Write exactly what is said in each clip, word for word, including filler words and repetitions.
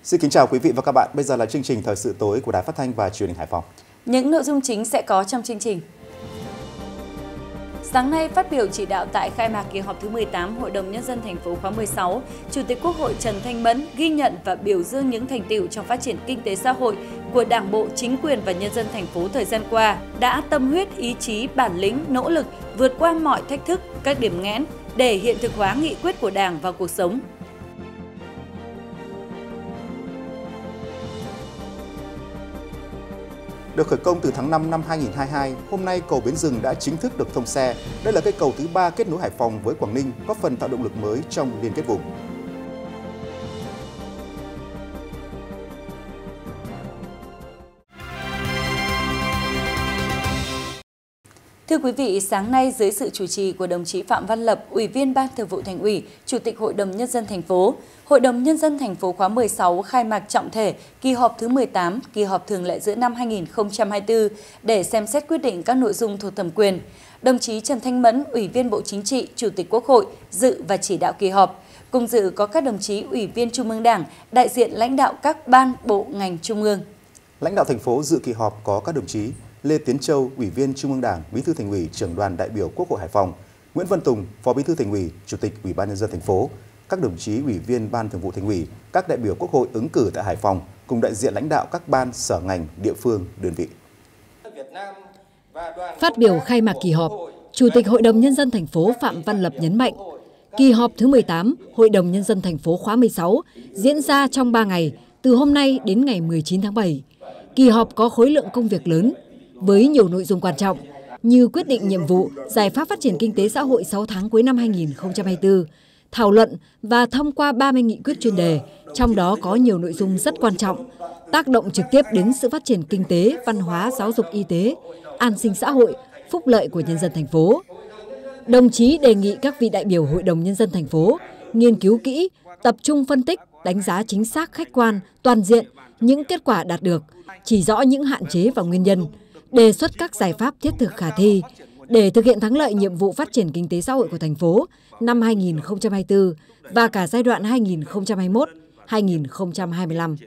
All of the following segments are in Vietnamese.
Xin kính chào quý vị và các bạn. Bây giờ là chương trình Thời sự tối của Đài Phát thanh và Truyền hình Hải Phòng. Những nội dung chính sẽ có trong chương trình. Sáng nay phát biểu chỉ đạo tại khai mạc kỳ họp thứ mười tám Hội đồng Nhân dân thành phố khóa mười sáu, Chủ tịch Quốc hội Trần Thanh Mẫn ghi nhận và biểu dương những thành tựu trong phát triển kinh tế xã hội của Đảng bộ, chính quyền và nhân dân thành phố thời gian qua, đã tâm huyết, ý chí, bản lĩnh, nỗ lực vượt qua mọi thách thức, các điểm nghẽn để hiện thực hóa nghị quyết của Đảng vào cuộc sống. Được khởi công từ tháng năm năm hai nghìn không trăm hai mươi hai, hôm nay cầu Bến Rừng đã chính thức được thông xe. Đây là cây cầu thứ ba kết nối Hải Phòng với Quảng Ninh, góp phần tạo động lực mới trong liên kết vùng. Thưa quý vị, sáng nay dưới sự chủ trì của đồng chí Phạm Văn Lập, Ủy viên Ban Thường vụ Thành ủy, Chủ tịch Hội đồng Nhân dân thành phố, Hội đồng Nhân dân thành phố khóa mười sáu khai mạc trọng thể kỳ họp thứ mười tám, kỳ họp thường lệ giữa năm hai nghìn không trăm hai mươi tư để xem xét quyết định các nội dung thuộc thẩm quyền. Đồng chí Trần Thanh Mẫn, Ủy viên Bộ Chính trị, Chủ tịch Quốc hội dự và chỉ đạo kỳ họp. Cùng dự có các đồng chí Ủy viên Trung ương Đảng, đại diện lãnh đạo các ban, bộ, ngành trung ương. Lãnh đạo thành phố dự kỳ họp có các đồng chí Lê Tiến Châu, Ủy viên Trung ương Đảng, Bí thư Thành ủy, Trưởng đoàn đại biểu Quốc hội Hải Phòng, Nguyễn Văn Tùng, Phó Bí thư Thành ủy, Chủ tịch Ủy ban Nhân dân thành phố, các đồng chí Ủy viên Ban Thường vụ Thành ủy, các đại biểu Quốc hội ứng cử tại Hải Phòng cùng đại diện lãnh đạo các ban, sở ngành, địa phương, đơn vị. Phát biểu khai mạc kỳ họp, Chủ tịch Hội đồng Nhân dân thành phố Phạm Văn Lập nhấn mạnh, kỳ họp thứ mười tám Hội đồng Nhân dân thành phố khóa mười sáu diễn ra trong ba ngày, từ hôm nay đến ngày mười chín tháng bảy. Kỳ họp có khối lượng công việc lớn, với nhiều nội dung quan trọng như quyết định nhiệm vụ, giải pháp phát triển kinh tế xã hội sáu tháng cuối năm hai nghìn không trăm hai mươi tư, thảo luận và thông qua ba mươi nghị quyết chuyên đề, trong đó có nhiều nội dung rất quan trọng, tác động trực tiếp đến sự phát triển kinh tế, văn hóa, giáo dục, y tế, an sinh xã hội, phúc lợi của nhân dân thành phố. Đồng chí đề nghị các vị đại biểu Hội đồng Nhân dân thành phố nghiên cứu kỹ, tập trung phân tích, đánh giá chính xác, khách quan, toàn diện những kết quả đạt được, chỉ rõ những hạn chế và nguyên nhân, đề xuất các giải pháp thiết thực khả thi để thực hiện thắng lợi nhiệm vụ phát triển kinh tế xã hội của thành phố năm hai nghìn không trăm hai mươi tư và cả giai đoạn hai nghìn không trăm hai mươi mốt đến hai nghìn không trăm hai mươi lăm.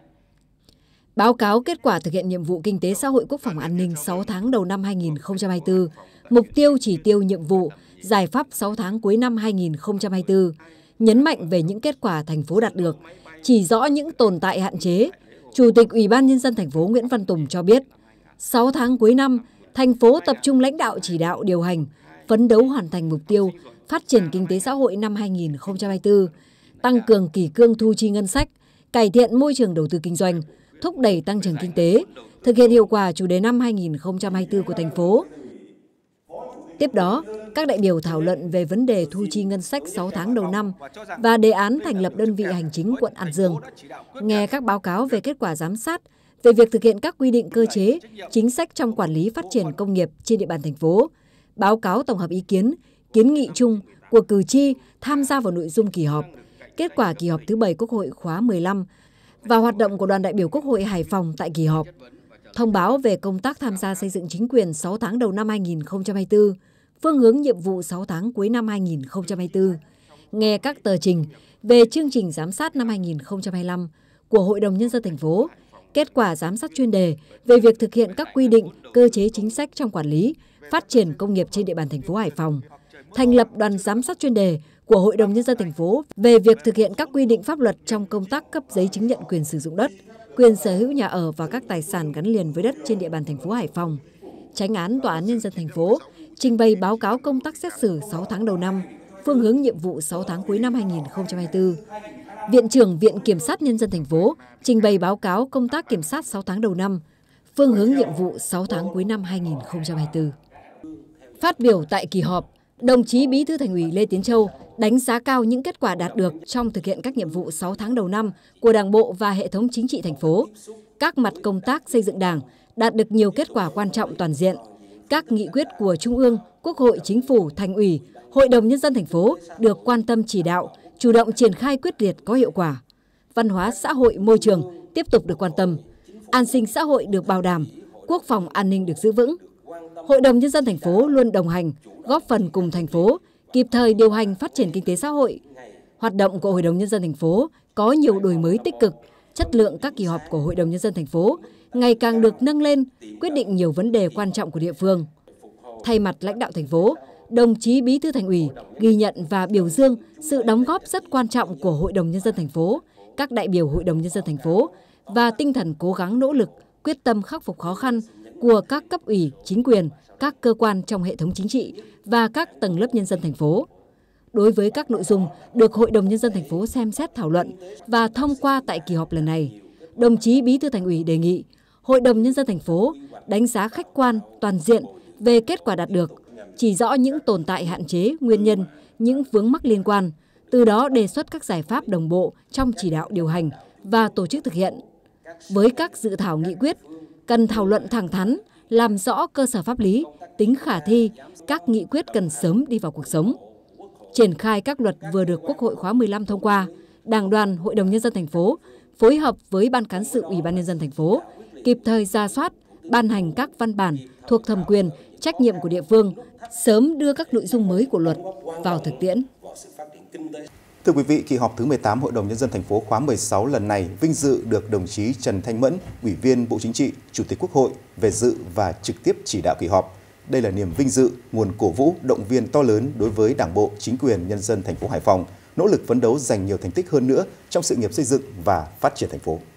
Báo cáo kết quả thực hiện nhiệm vụ kinh tế xã hội quốc phòng an ninh sáu tháng đầu năm hai nghìn không trăm hai mươi tư, mục tiêu chỉ tiêu nhiệm vụ, giải pháp sáu tháng cuối năm hai nghìn không trăm hai mươi tư, nhấn mạnh về những kết quả thành phố đạt được, chỉ rõ những tồn tại hạn chế. Chủ tịch Ủy ban Nhân dân thành phố Nguyễn Văn Tùng cho biết, sáu tháng cuối năm, thành phố tập trung lãnh đạo chỉ đạo điều hành, phấn đấu hoàn thành mục tiêu phát triển kinh tế xã hội năm hai nghìn không trăm hai mươi tư, tăng cường kỷ cương thu chi ngân sách, cải thiện môi trường đầu tư kinh doanh, thúc đẩy tăng trưởng kinh tế, thực hiện hiệu quả chủ đề năm hai nghìn không trăm hai mươi tư của thành phố. Tiếp đó, các đại biểu thảo luận về vấn đề thu chi ngân sách sáu tháng đầu năm và đề án thành lập đơn vị hành chính quận An Dương, nghe các báo cáo về kết quả giám sát về việc thực hiện các quy định cơ chế, chính sách trong quản lý phát triển công nghiệp trên địa bàn thành phố, báo cáo tổng hợp ý kiến, kiến nghị chung của cử tri tham gia vào nội dung kỳ họp, kết quả kỳ họp thứ bảy Quốc hội khóa mười lăm và hoạt động của đoàn đại biểu Quốc hội Hải Phòng tại kỳ họp, thông báo về công tác tham gia xây dựng chính quyền sáu tháng đầu năm hai nghìn không trăm hai mươi tư, phương hướng nhiệm vụ sáu tháng cuối năm hai nghìn không trăm hai mươi tư, nghe các tờ trình về chương trình giám sát năm hai nghìn không trăm hai mươi lăm của Hội đồng Nhân dân thành phố, kết quả giám sát chuyên đề về việc thực hiện các quy định, cơ chế chính sách trong quản lý, phát triển công nghiệp trên địa bàn thành phố Hải Phòng, thành lập đoàn giám sát chuyên đề của Hội đồng Nhân dân thành phố về việc thực hiện các quy định pháp luật trong công tác cấp giấy chứng nhận quyền sử dụng đất, quyền sở hữu nhà ở và các tài sản gắn liền với đất trên địa bàn thành phố Hải Phòng. Chánh án Tòa án Nhân dân thành phố trình bày báo cáo công tác xét xử sáu tháng đầu năm, phương hướng nhiệm vụ sáu tháng cuối năm hai nghìn không trăm hai mươi tư. Viện trưởng Viện Kiểm sát Nhân dân thành phố trình bày báo cáo công tác kiểm sát sáu tháng đầu năm, phương hướng nhiệm vụ sáu tháng cuối năm hai nghìn không trăm hai mươi tư. Phát biểu tại kỳ họp, đồng chí Bí thư Thành ủy Lê Tiến Châu đánh giá cao những kết quả đạt được trong thực hiện các nhiệm vụ sáu tháng đầu năm của Đảng bộ và hệ thống chính trị thành phố. Các mặt công tác xây dựng Đảng đạt được nhiều kết quả quan trọng toàn diện. Các nghị quyết của Trung ương, Quốc hội, Chính phủ, Thành ủy, Hội đồng Nhân dân thành phố được quan tâm chỉ đạo, chủ động triển khai quyết liệt có hiệu quả. Văn hóa xã hội môi trường tiếp tục được quan tâm. An sinh xã hội được bảo đảm, quốc phòng an ninh được giữ vững. Hội đồng Nhân dân thành phố luôn đồng hành, góp phần cùng thành phố kịp thời điều hành phát triển kinh tế xã hội. Hoạt động của Hội đồng Nhân dân thành phố có nhiều đổi mới tích cực, chất lượng các kỳ họp của Hội đồng Nhân dân thành phố ngày càng được nâng lên, quyết định nhiều vấn đề quan trọng của địa phương. Thay mặt lãnh đạo thành phố, đồng chí Bí thư Thành ủy ghi nhận và biểu dương sự đóng góp rất quan trọng của Hội đồng Nhân dân thành phố, các đại biểu Hội đồng Nhân dân thành phố và tinh thần cố gắng nỗ lực, quyết tâm khắc phục khó khăn của các cấp ủy, chính quyền, các cơ quan trong hệ thống chính trị và các tầng lớp nhân dân thành phố. Đối với các nội dung được Hội đồng Nhân dân thành phố xem xét thảo luận và thông qua tại kỳ họp lần này, đồng chí Bí thư Thành ủy đề nghị Hội đồng Nhân dân thành phố đánh giá khách quan, toàn diện về kết quả đạt được, chỉ rõ những tồn tại hạn chế, nguyên nhân, những vướng mắc liên quan, từ đó đề xuất các giải pháp đồng bộ trong chỉ đạo điều hành và tổ chức thực hiện. Với các dự thảo nghị quyết, cần thảo luận thẳng thắn, làm rõ cơ sở pháp lý, tính khả thi, các nghị quyết cần sớm đi vào cuộc sống. Triển khai các luật vừa được Quốc hội khóa mười lăm thông qua, Đảng đoàn Hội đồng Nhân dân thành phố phối hợp với Ban cán sự Ủy ban Nhân dân thành phố kịp thời ra soát, ban hành các văn bản thuộc thẩm quyền, trách nhiệm của địa phương, sớm đưa các nội dung mới của luật vào thực tiễn. Thưa quý vị, kỳ họp thứ mười tám Hội đồng Nhân dân thành phố khóa mười sáu lần này vinh dự được đồng chí Trần Thanh Mẫn, Ủy viên Bộ Chính trị, Chủ tịch Quốc hội về dự và trực tiếp chỉ đạo kỳ họp. Đây là niềm vinh dự, nguồn cổ vũ, động viên to lớn đối với Đảng bộ, chính quyền nhân dân thành phố Hải Phòng, nỗ lực phấn đấu giành nhiều thành tích hơn nữa trong sự nghiệp xây dựng và phát triển thành phố.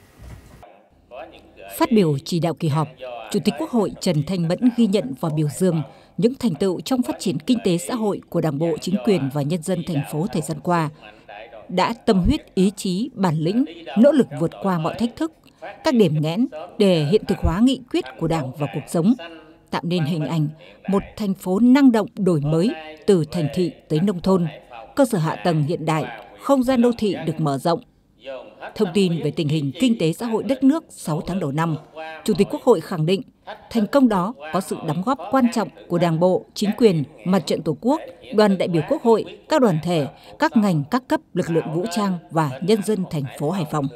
Phát biểu chỉ đạo kỳ họp, Chủ tịch Quốc hội Trần Thanh Mẫn ghi nhận và biểu dương những thành tựu trong phát triển kinh tế xã hội của Đảng bộ, chính quyền và nhân dân thành phố thời gian qua, đã tâm huyết, ý chí, bản lĩnh, nỗ lực vượt qua mọi thách thức, các điểm nghẽn để hiện thực hóa nghị quyết của Đảng vào cuộc sống, tạo nên hình ảnh một thành phố năng động đổi mới từ thành thị tới nông thôn, cơ sở hạ tầng hiện đại, không gian đô thị được mở rộng. Thông tin về tình hình kinh tế xã hội đất nước sáu tháng đầu năm, Chủ tịch Quốc hội khẳng định thành công đó có sự đóng góp quan trọng của Đảng bộ, chính quyền, Mặt trận Tổ quốc, đoàn đại biểu Quốc hội, các đoàn thể, các ngành, các cấp, lực lượng vũ trang và nhân dân thành phố Hải Phòng.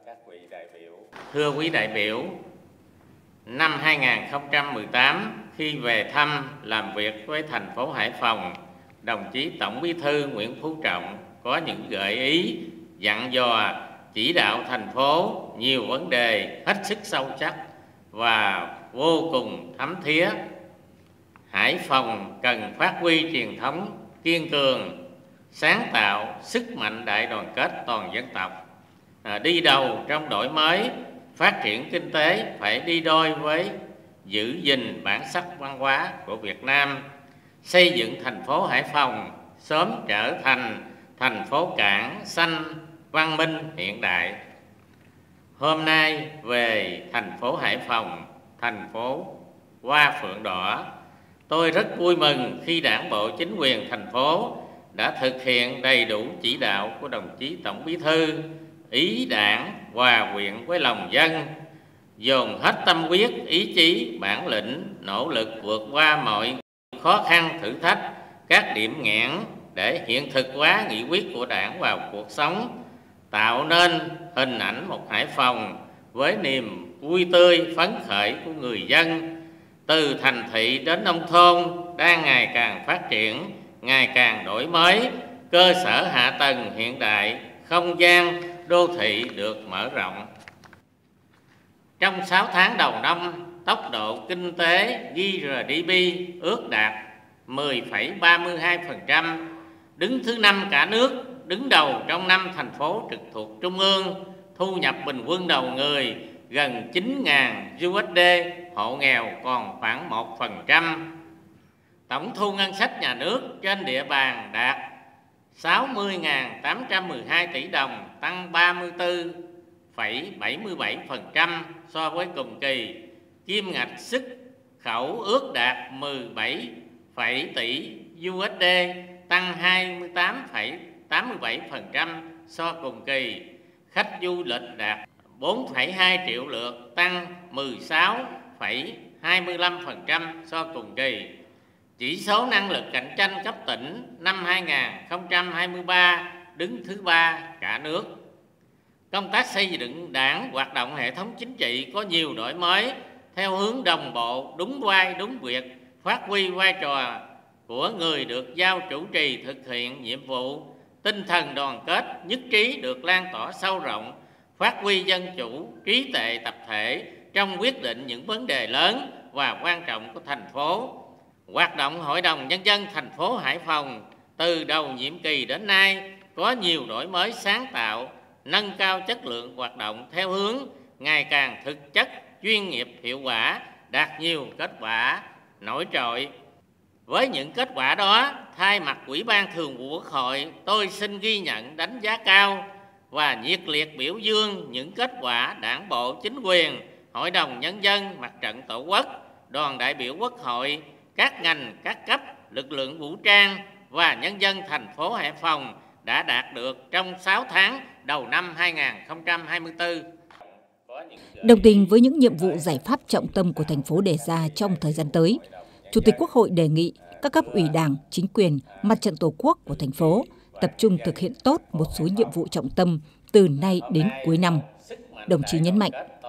Thưa quý đại biểu, năm hai nghìn không trăm mười tám, khi về thăm làm việc với thành phố Hải Phòng, đồng chí Tổng Bí thư Nguyễn Phú Trọng có những gợi ý, dặn dò, chỉ đạo thành phố nhiều vấn đề hết sức sâu sắc và vô cùng thấm thía. Hải Phòng cần phát huy truyền thống kiên cường, sáng tạo, sức mạnh đại đoàn kết toàn dân tộc, à, đi đầu trong đổi mới, phát triển kinh tế phải đi đôi với giữ gìn bản sắc văn hóa của Việt Nam, xây dựng thành phố Hải Phòng sớm trở thành thành phố cảng xanh, văn minh, hiện đại. Hôm nay về thành phố Hải Phòng, thành phố Hoa Phượng Đỏ, tôi rất vui mừng khi Đảng bộ, chính quyền thành phố đã thực hiện đầy đủ chỉ đạo của đồng chí Tổng Bí thư, ý Đảng hòa quyện với lòng dân, dồn hết tâm huyết, ý chí, bản lĩnh, nỗ lực vượt qua mọi khó khăn, thử thách, các điểm nghẽn để hiện thực hóa nghị quyết của Đảng vào cuộc sống, tạo nên hình ảnh một Hải Phòng với niềm vui tươi, phấn khởi của người dân, từ thành thị đến nông thôn đang ngày càng phát triển, ngày càng đổi mới, cơ sở hạ tầng hiện đại, không gian đô thị được mở rộng. Trong sáu tháng đầu năm, tốc độ kinh tế giê rờ đê pê ước đạt mười phẩy ba mươi hai phần trăm, đứng thứ năm cả nước, đứng đầu trong năm thành phố trực thuộc Trung ương, thu nhập bình quân đầu người gần chín nghìn đô la, hộ nghèo còn khoảng một phần trăm. Tổng thu ngân sách nhà nước trên địa bàn đạt sáu mươi nghìn tám trăm mười hai tỷ đồng, tăng ba mươi tư phẩy bảy mươi bảy phần trăm so với cùng kỳ. Kim ngạch xuất khẩu ước đạt mười bảy phẩy tỷ đô la, tăng hai mươi tám phẩy tám mươi bảy phần trăm so cùng kỳ. Khách du lịch đạt bốn phẩy hai triệu lượt, tăng mười sáu phẩy hai mươi lăm phần trăm so cùng kỳ. Chỉ số năng lực cạnh tranh cấp tỉnh năm hai nghìn không trăm hai mươi ba đứng thứ ba cả nước. Công tác xây dựng Đảng, hoạt động hệ thống chính trị có nhiều đổi mới theo hướng đồng bộ, đúng vai, đúng việc, phát huy vai trò của người được giao chủ trì thực hiện nhiệm vụ, tinh thần đoàn kết, nhất trí được lan tỏa sâu rộng, phát huy dân chủ, trí tuệ tập thể trong quyết định những vấn đề lớn và quan trọng của thành phố. Hoạt động Hội đồng Nhân dân thành phố Hải Phòng từ đầu nhiệm kỳ đến nay có nhiều đổi mới sáng tạo, nâng cao chất lượng hoạt động theo hướng ngày càng thực chất, chuyên nghiệp, hiệu quả, đạt nhiều kết quả nổi trội. Với những kết quả đó, thay mặt Ủy ban Thường vụ Quốc hội, tôi xin ghi nhận, đánh giá cao và nhiệt liệt biểu dương những kết quả Đảng bộ, chính quyền, Hội đồng Nhân dân, Mặt trận Tổ quốc, đoàn đại biểu Quốc hội, các ngành, các cấp, lực lượng vũ trang và nhân dân thành phố Hải Phòng đã đạt được trong sáu tháng đầu năm hai nghìn không trăm hai mươi tư. Đồng tình với những nhiệm vụ giải pháp trọng tâm của thành phố đề ra trong thời gian tới, Chủ tịch Quốc hội đề nghị các cấp ủy Đảng, chính quyền, Mặt trận Tổ quốc của thành phố tập trung thực hiện tốt một số nhiệm vụ trọng tâm từ nay đến cuối năm. Đồng chí nhấn mạnh.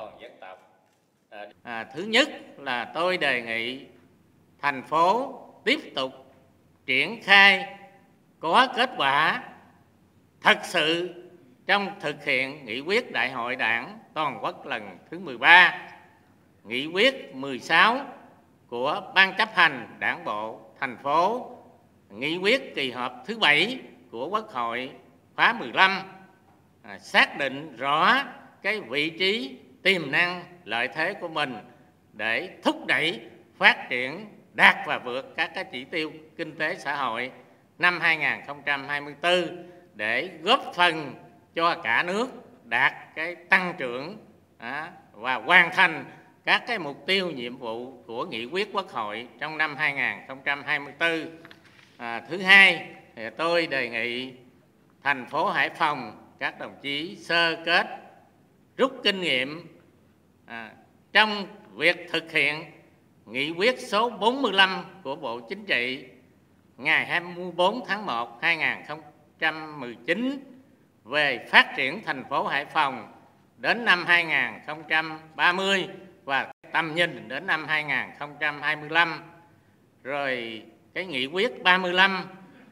À, thứ nhất là tôi đề nghị thành phố tiếp tục triển khai có kết quả thật sự trong thực hiện nghị quyết Đại hội Đảng toàn quốc lần thứ mười ba, nghị quyết mười sáu của Ban chấp hành Đảng bộ thành phố, nghị quyết kỳ họp thứ bảy của Quốc hội khóa mười lăm, à, xác định rõ cái vị trí, tiềm năng, lợi thế của mình để thúc đẩy phát triển, đạt và vượt các cái chỉ tiêu kinh tế xã hội năm hai nghìn không trăm hai mươi tư để góp phần cho cả nước đạt cái tăng trưởng à, và hoàn thành các cái mục tiêu, nhiệm vụ của nghị quyết Quốc hội trong năm hai nghìn không trăm hai mươi tư. À, thứ hai, thì tôi đề nghị thành phố Hải Phòng, các đồng chí sơ kết, rút kinh nghiệm à, trong việc thực hiện nghị quyết số bốn mươi lăm của Bộ Chính trị ngày hai mươi tư tháng một năm hai nghìn không trăm mười chín về phát triển thành phố Hải Phòng đến năm hai nghìn không trăm ba mươi và tầm nhìn đến năm hai nghìn không trăm hai mươi lăm. Rồi cái nghị quyết ba mươi lăm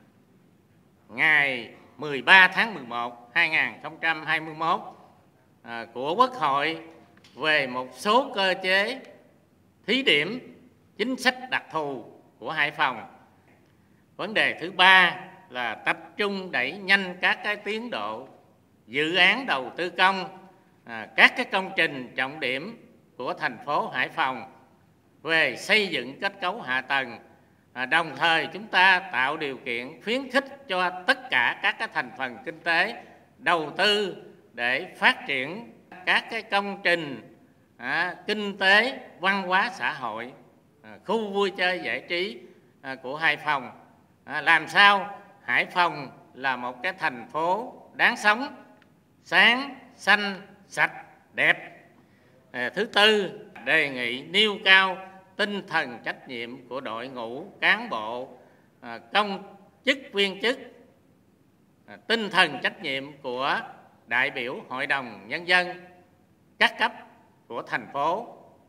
ngày mười ba tháng mười một năm hai nghìn không trăm hai mươi mốt à, của Quốc hội về một số cơ chế thí điểm chính sách đặc thù của Hải Phòng. Vấn đề thứ ba là tập trung đẩy nhanh các cái tiến độ dự án đầu tư công, à, các cái công trình trọng điểm của thành phố Hải Phòng về xây dựng kết cấu hạ tầng. À, đồng thời chúng ta tạo điều kiện khuyến khích cho tất cả các cái thành phần kinh tế đầu tư để phát triển các cái công trình à, kinh tế, văn hóa xã hội, à, khu vui chơi giải trí à, của Hải Phòng. À, làm sao Hải Phòng là một cái thành phố đáng sống, sáng, xanh, sạch, đẹp. À, thứ tư, đề nghị nêu cao tinh thần trách nhiệm của đội ngũ cán bộ, à, công chức, viên chức, à, tinh thần trách nhiệm của đại biểu Hội đồng Nhân dân các cấp của thành phố,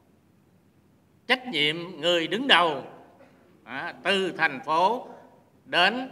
trách nhiệm người đứng đầu à, từ thành phố đến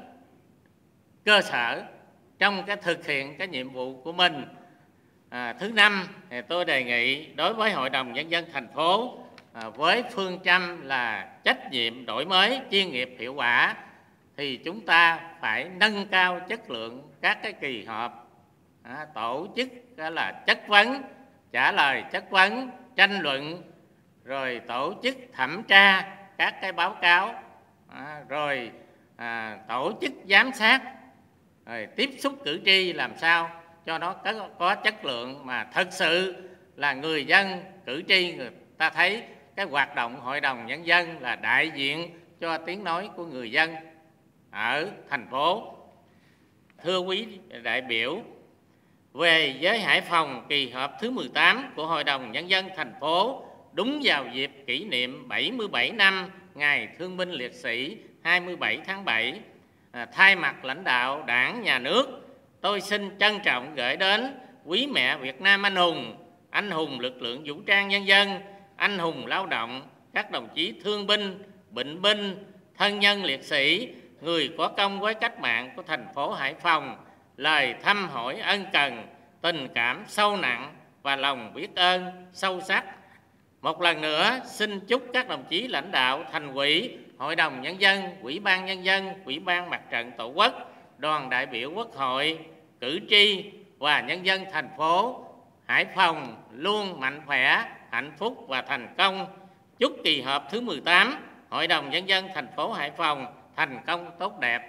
cơ sở trong cái thực hiện cái nhiệm vụ của mình. À, thứ năm, thì tôi đề nghị đối với Hội đồng Nhân dân thành phố à, với phương châm là trách nhiệm, đổi mới, chuyên nghiệp, hiệu quả, thì chúng ta phải nâng cao chất lượng các cái kỳ họp, à, tổ chức đó là chất vấn, trả lời chất vấn, tranh luận, rồi tổ chức thẩm tra các cái báo cáo, à, rồi à, tổ chức giám sát, rồi tiếp xúc cử tri làm sao cho nó có, có chất lượng mà thật sự là người dân, cử tri người ta thấy cái hoạt động Hội đồng Nhân dân là đại diện cho tiếng nói của người dân ở thành phố. Thưa quý đại biểu, về với Hải Phòng, kỳ họp thứ mười tám của Hội đồng Nhân dân thành phố đúng vào dịp kỷ niệm bảy mươi bảy năm Ngày Thương binh Liệt sĩ hai mươi bảy tháng bảy. À, thay mặt lãnh đạo Đảng, Nhà nước, tôi xin trân trọng gửi đến quý mẹ Việt Nam anh hùng, anh hùng lực lượng vũ trang nhân dân, anh hùng lao động, các đồng chí thương binh, bệnh binh, thân nhân liệt sĩ, người có công với cách mạng của thành phố Hải Phòng lời thăm hỏi ân cần tình cảm sâu nặng và lòng biết ơn sâu sắc. Một lần nữa xin chúc các đồng chí lãnh đạo Thành ủy, Hội đồng Nhân dân, Ủy ban Nhân dân, Ủy ban Mặt trận Tổ quốc, đoàn đại biểu Quốc hội, cử tri và nhân dân thành phố Hải Phòng luôn mạnh khỏe, hạnh phúc và thành công. Chúc kỳ họp thứ mười tám Hội đồng Nhân dân thành phố Hải Phòng thành công tốt đẹp.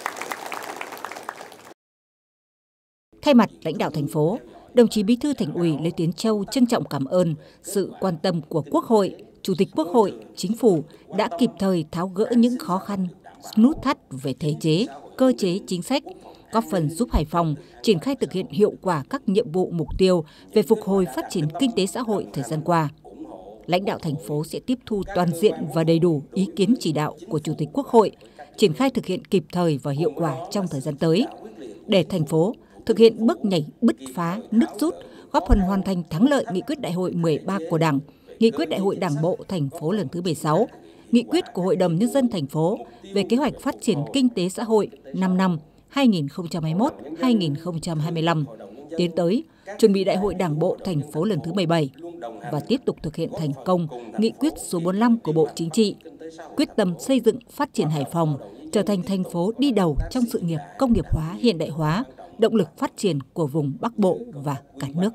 Thay mặt lãnh đạo thành phố, đồng chí Bí thư Thành ủy Lê Tiến Châu trân trọng cảm ơn sự quan tâm của Quốc hội, Chủ tịch Quốc hội, Chính phủ đã kịp thời tháo gỡ những khó khăn, nút thắt về thể chế, cơ chế chính sách, góp phần giúp Hải Phòng triển khai thực hiện hiệu quả các nhiệm vụ mục tiêu về phục hồi phát triển kinh tế xã hội thời gian qua. Lãnh đạo thành phố sẽ tiếp thu toàn diện và đầy đủ ý kiến chỉ đạo của Chủ tịch Quốc hội, triển khai thực hiện kịp thời và hiệu quả trong thời gian tới, để thành phố thực hiện bước nhảy bứt phá, nứt rút, góp phần hoàn thành thắng lợi nghị quyết đại hội mười ba của Đảng, nghị quyết đại hội Đảng bộ thành phố lần thứ mười sáu, nghị quyết của Hội đồng Nhân dân thành phố về kế hoạch phát triển kinh tế xã hội năm năm hai nghìn không trăm hai mươi mốt đến hai nghìn không trăm hai mươi lăm, tiến tới chuẩn bị đại hội Đảng bộ thành phố lần thứ mười bảy và tiếp tục thực hiện thành công nghị quyết số bốn mươi lăm của Bộ Chính trị, quyết tâm xây dựng phát triển Hải Phòng trở thành thành phố đi đầu trong sự nghiệp công nghiệp hóa hiện đại hóa, động lực phát triển của vùng Bắc Bộ và cả nước.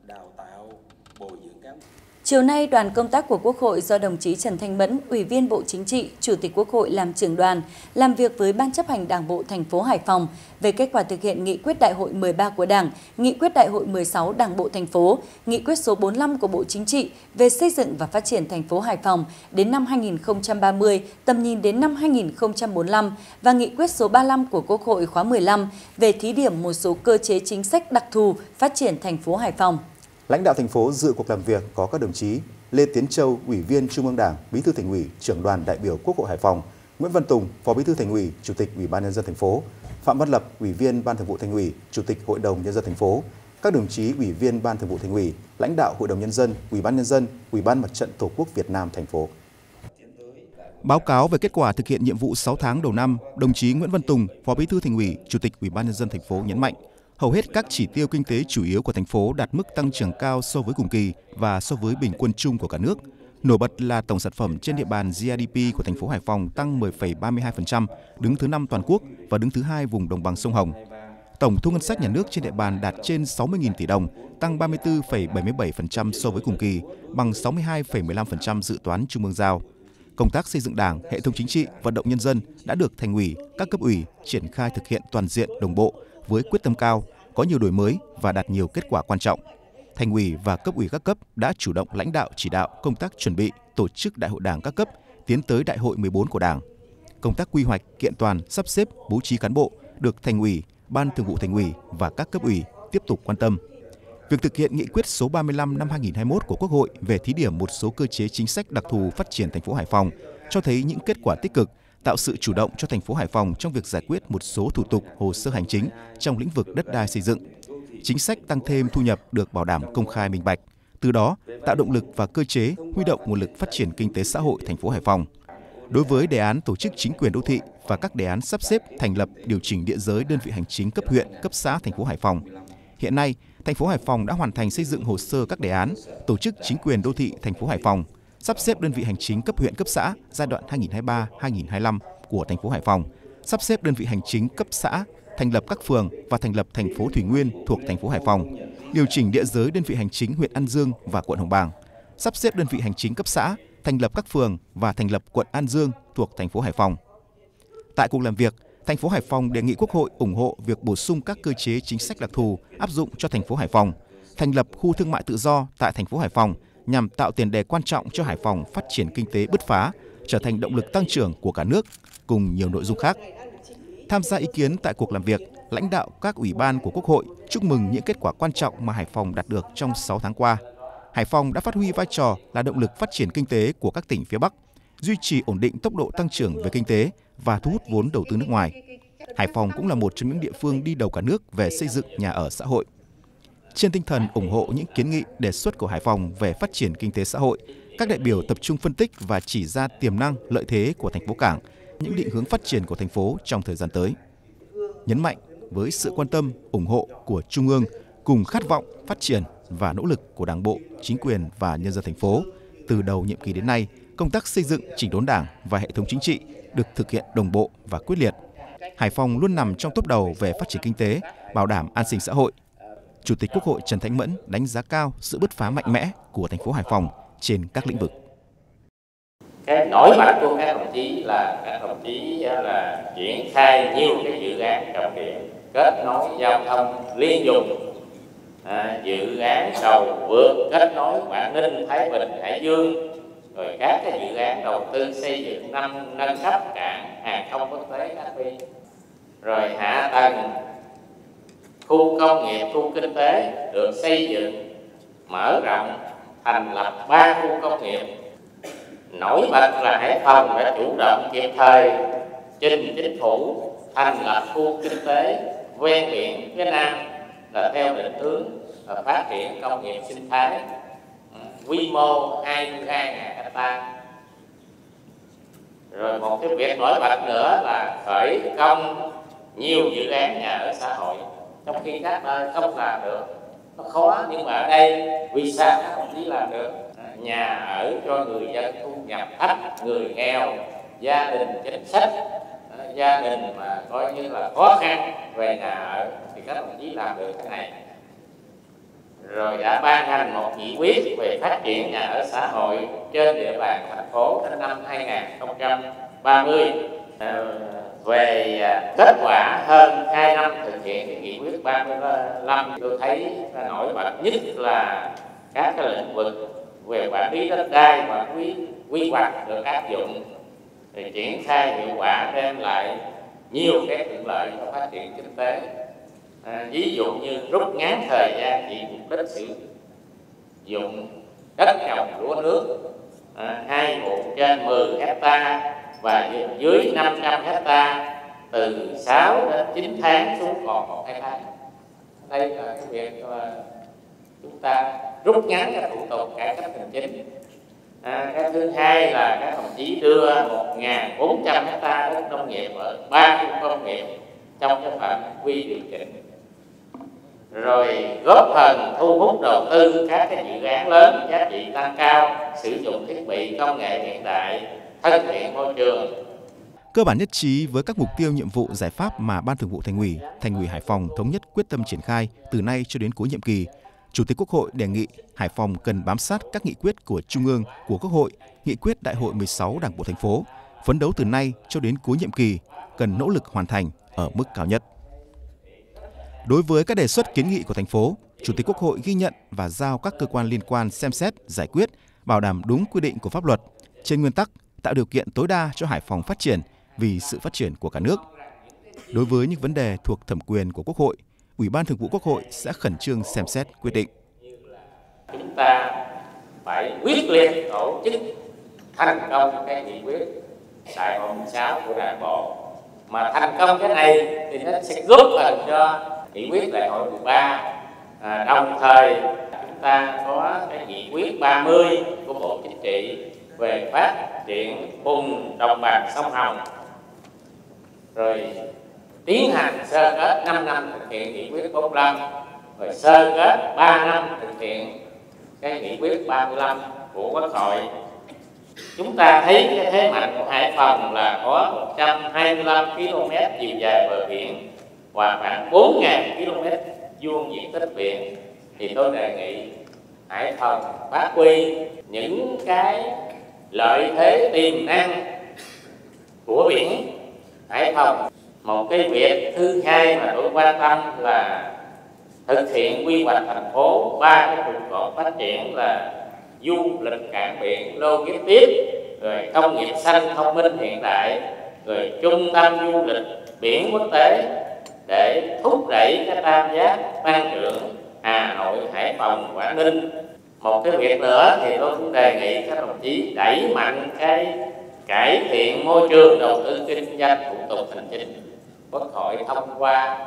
Chiều nay, đoàn công tác của Quốc hội do đồng chí Trần Thanh Mẫn, Ủy viên Bộ Chính trị, Chủ tịch Quốc hội làm trưởng đoàn, làm việc với Ban chấp hành Đảng bộ thành phố Hải Phòng về kết quả thực hiện nghị quyết đại hội mười ba của Đảng, nghị quyết đại hội mười sáu Đảng bộ thành phố, nghị quyết số bốn mươi lăm của Bộ Chính trị về xây dựng và phát triển thành phố Hải Phòng đến năm hai nghìn không trăm ba mươi, tầm nhìn đến năm hai nghìn không trăm bốn mươi lăm và nghị quyết số ba mươi lăm của Quốc hội khóa mười lăm về thí điểm một số cơ chế chính sách đặc thù phát triển thành phố Hải Phòng. Lãnh đạo thành phố dự cuộc làm việc có các đồng chí Lê Tiến Châu, Ủy viên Trung ương Đảng, Bí thư Thành ủy, Trưởng đoàn đại biểu Quốc hội Hải Phòng, Nguyễn Văn Tùng, Phó Bí thư Thành ủy, Chủ tịch Ủy ban Nhân dân thành phố, Phạm Văn Lập, Ủy viên Ban Thường vụ Thành ủy, Chủ tịch Hội đồng Nhân dân thành phố, các đồng chí Ủy viên Ban Thường vụ Thành ủy, lãnh đạo Hội đồng Nhân dân, Ủy ban Nhân dân, Ủy ban Mặt trận Tổ quốc Việt Nam thành phố. Báo cáo về kết quả thực hiện nhiệm vụ sáu tháng đầu năm, đồng chí Nguyễn Văn Tùng, Phó Bí thư Thành ủy, Chủ tịch Ủy ban Nhân dân thành phố nhấn mạnh, hầu hết các chỉ tiêu kinh tế chủ yếu của thành phố đạt mức tăng trưởng cao so với cùng kỳ và so với bình quân chung của cả nước. Nổi bật là tổng sản phẩm trên địa bàn giê đê pê của thành phố Hải Phòng tăng mười phẩy ba mươi hai phần trăm, đứng thứ năm toàn quốc và đứng thứ hai vùng đồng bằng sông Hồng. Tổng thu ngân sách nhà nước trên địa bàn đạt trên sáu mươi nghìn tỷ đồng, tăng ba mươi tư phẩy bảy mươi bảy phần trăm so với cùng kỳ, bằng sáu mươi hai phẩy mười lăm phần trăm dự toán Trung ương giao. Công tác xây dựng Đảng, hệ thống chính trị, vận động nhân dân đã được Thành ủy, các cấp ủy triển khai thực hiện toàn diện, đồng bộ với quyết tâm cao, có nhiều đổi mới và đạt nhiều kết quả quan trọng. Thành ủy và cấp ủy các cấp đã chủ động lãnh đạo chỉ đạo công tác chuẩn bị tổ chức Đại hội Đảng các cấp tiến tới Đại hội mười bốn của Đảng. Công tác quy hoạch, kiện toàn, sắp xếp, bố trí cán bộ được Thành ủy, Ban Thường vụ Thành ủy và các cấp ủy tiếp tục quan tâm. Việc thực hiện nghị quyết số ba mươi lăm năm hai nghìn không trăm hai mươi mốt của Quốc hội về thí điểm một số cơ chế chính sách đặc thù phát triển thành phố Hải Phòng cho thấy những kết quả tích cực, tạo sự chủ động cho thành phố Hải Phòng trong việc giải quyết một số thủ tục hồ sơ hành chính trong lĩnh vực đất đai xây dựng. Chính sách tăng thêm thu nhập được bảo đảm công khai minh bạch, từ đó tạo động lực và cơ chế huy động nguồn lực phát triển kinh tế xã hội thành phố Hải Phòng. Đối với đề án tổ chức chính quyền đô thị và các đề án sắp xếp thành lập điều chỉnh địa giới đơn vị hành chính cấp huyện, cấp xã thành phố Hải Phòng, hiện nay thành phố Hải Phòng đã hoàn thành xây dựng hồ sơ các đề án tổ chức chính quyền đô thị thành phố Hải Phòng, sắp xếp đơn vị hành chính cấp huyện, cấp xã giai đoạn hai nghìn không trăm hai mươi ba đến hai nghìn không trăm hai mươi lăm của thành phố Hải Phòng, sắp xếp đơn vị hành chính cấp xã, thành lập các phường và thành lập thành phố Thủy Nguyên thuộc thành phố Hải Phòng, điều chỉnh địa giới đơn vị hành chính huyện An Dương và quận Hồng Bàng, sắp xếp đơn vị hành chính cấp xã, thành lập các phường và thành lập quận An Dương thuộc thành phố Hải Phòng. Tại cuộc làm việc, thành phố Hải Phòng đề nghị Quốc hội ủng hộ việc bổ sung các cơ chế chính sách đặc thù áp dụng cho thành phố Hải Phòng, thành lập khu thương mại tự do tại thành phố Hải Phòng nhằm tạo tiền đề quan trọng cho Hải Phòng phát triển kinh tế bứt phá, trở thành động lực tăng trưởng của cả nước, cùng nhiều nội dung khác. Tham gia ý kiến tại cuộc làm việc, lãnh đạo các ủy ban của Quốc hội chúc mừng những kết quả quan trọng mà Hải Phòng đạt được trong sáu tháng qua. Hải Phòng đã phát huy vai trò là động lực phát triển kinh tế của các tỉnh phía Bắc, duy trì ổn định tốc độ tăng trưởng về kinh tế và thu hút vốn đầu tư nước ngoài. Hải Phòng cũng là một trong những địa phương đi đầu cả nước về xây dựng nhà ở xã hội. Trên tinh thần ủng hộ những kiến nghị đề xuất của Hải Phòng về phát triển kinh tế xã hội, các đại biểu tập trung phân tích và chỉ ra tiềm năng, lợi thế của thành phố Cảng, những định hướng phát triển của thành phố trong thời gian tới. Nhấn mạnh với sự quan tâm, ủng hộ của Trung ương, cùng khát vọng phát triển và nỗ lực của Đảng bộ, chính quyền và nhân dân thành phố. Từ đầu nhiệm kỳ đến nay, công tác xây dựng chỉnh đốn Đảng và hệ thống chính trị được thực hiện đồng bộ và quyết liệt. Hải Phòng luôn nằm trong tốp đầu về phát triển kinh tế, bảo đảm an sinh xã hội. Chủ tịch Quốc hội Trần Thanh Mẫn đánh giá cao sự bứt phá mạnh mẽ của thành phố Hải Phòng trên các lĩnh vực. Cái nổi bật của các đồng chí là các đồng chí là triển khai nhiều cái dự án trọng điểm kết nối giao thông liên vùng, à, dự án cầu vượt kết nối Quảng Ninh, Thái Bình, Hải Dương, rồi các cái dự án đầu tư xây dựng năm nâng cấp cảng hàng không quốc tế Cát Bi, rồi hạ tầng khu công nghiệp, khu kinh tế được xây dựng mở rộng, thành lập ba khu công nghiệp. Nổi bật là Hải Phòng đã chủ động kịp thời trình chính phủ thành lập khu kinh tế ven biển phía Nam là theo định hướng và phát triển công nghiệp sinh thái, quy mô hai mươi hai nghìn hectare. Rồi một cái việc nổi bật nữa là khởi công nhiều dự án nhà ở xã hội, trong khi các nơi không làm được. Nó khó, nhưng mà ở đây vì sao các đồng chí làm được? Nhà ở cho người dân thu nhập thấp, người nghèo, gia đình chính sách, gia đình mà coi như là khó khăn về nhà ở thì các đồng chí làm được cái này. Rồi đã ban hành một nghị quyết về phát triển nhà ở xã hội trên địa bàn thành phố đến năm hai nghìn không trăm ba mươi. Về kết quả hơn hai năm thực hiện cái nghị quyết ba mươi lăm, tôi thấy nổi bật nhất là các cái lĩnh vực về quản lý đất đai và quy quy hoạch được áp dụng thì triển khai hiệu quả, đem lại nhiều cái thuận lợi cho phát triển kinh tế. À, ví dụ như rút ngắn thời gian chỉ mục đích sử dụng đất trồng lúa nước, à, hai vụ trên mười hecta và dưới năm trăm hecta từ sáu đến chín tháng xuống còn một hai tháng. Đây là cái việc mà chúng ta rút ngắn các thủ tục cải cách hành chính. À, cái thứ hai là các đồng chí đưa một nghìn bốn trăm hecta đất nông nghiệp ở ba khu công nghiệp trong cái phạm vi điều chỉnh, rồi góp phần thu hút đầu tư các cái dự án lớn giá trị tăng cao, sử dụng thiết bị công nghệ hiện đại, thân thiện môi trường. Cơ bản nhất trí với các mục tiêu, nhiệm vụ, giải pháp mà Ban Thường vụ Thành ủy, Thành ủy Hải Phòng thống nhất quyết tâm triển khai từ nay cho đến cuối nhiệm kỳ. Chủ tịch Quốc hội đề nghị Hải Phòng cần bám sát các nghị quyết của Trung ương, của Quốc hội, nghị quyết Đại hội mười sáu Đảng bộ thành phố, phấn đấu từ nay cho đến cuối nhiệm kỳ, cần nỗ lực hoàn thành ở mức cao nhất. Đối với các đề xuất kiến nghị của thành phố, Chủ tịch Quốc hội ghi nhận và giao các cơ quan liên quan xem xét, giải quyết, bảo đảm đúng quy định của pháp luật, trên nguyên tắc tạo điều kiện tối đa cho Hải Phòng phát triển vì sự phát triển của cả nước. Đối với những vấn đề thuộc thẩm quyền của Quốc hội, Ủy ban Thường vụ Quốc hội sẽ khẩn trương xem xét quyết định. Chúng ta phải quyết liệt tổ chức thành công cái nghị quyết Đại hội mười sáu của Đảng bộ. Mà thành công cái này thì nó sẽ góp phần cho nghị quyết Đại hội mười ba. À, đồng thời chúng ta có cái nghị quyết ba mươi của Bộ Chính trị về phát triển vùng đồng bằng sông Hồng. Rồi tiến hành sơ kết năm năm thực hiện nghị quyết bốn mươi lăm, rồi sơ kết ba năm thực hiện cái nghị quyết ba mươi lăm của Quốc hội. Chúng ta thấy cái thế mạnh của Hải Phòng là có một trăm hai mươi lăm ki lô mét chiều dài bờ biển và khoảng bốn nghìn ki lô mét vuông diện tích biển. Thì tôi đề nghị Hải Phòng phát huy những cái lợi thế tiềm năng của biển Hải Phòng. Một cái việc thứ hai mà tôi quan tâm là thực hiện quy hoạch thành phố ba cái trụ cột phát triển là du lịch cảng biển, logistics, rồi công nghiệp xanh thông minh hiện đại, rồi trung tâm du lịch biển quốc tế để thúc đẩy cái tam giác tăng trưởng Hà Nội, Hải Phòng, Quảng Ninh. Một cái việc nữa thì tôi cũng đề nghị các đồng chí đẩy mạnh cái cải thiện môi trường đầu tư kinh doanh, thủ tục hành chính. Quốc hội thông qua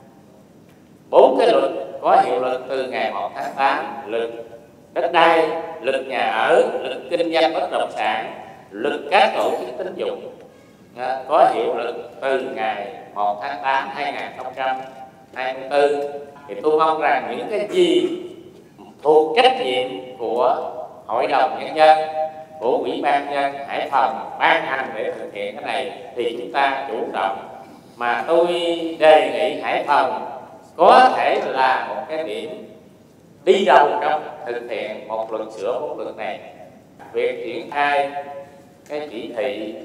bốn cái luật có hiệu lực từ ngày một tháng tám, luật đất đai, luật nhà ở, luật kinh doanh bất động sản, luật các tổ chức tín dụng có hiệu lực từ ngày một tháng tám năm hai nghìn không trăm hai mươi tư. thì tôi mong rằng những cái gì thuộc trách nhiệm của Hội đồng Nhân dân, của Ủy ban nhân dân Hải Phòng ban hành để thực hiện cái này thì chúng ta chủ động. Mà tôi đề nghị Hải Phòng có thể là một cái điểm đi đầu trong thực hiện một luật sửa một luật này. Việc triển khai cái chỉ thị